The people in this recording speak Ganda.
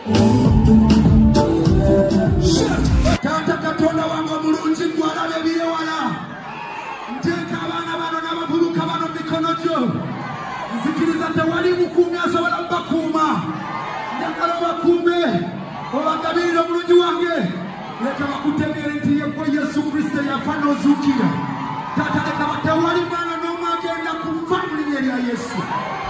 Tata Katonda wange omulungi gwalabe ebyewala. Nteeka abaana bano n'abavubuka bano mu mikono gyo. Nzikiriza tewali mukuumi asobola kubakuuma. Njagala obakuume obagabirire omulungi wange. Leka bakutegeere nti ye gwe Yesu Kristo yafa n'ozuukira. Tata leka tewali mwana n'omu agenda kufa mu linnya lya Yesu.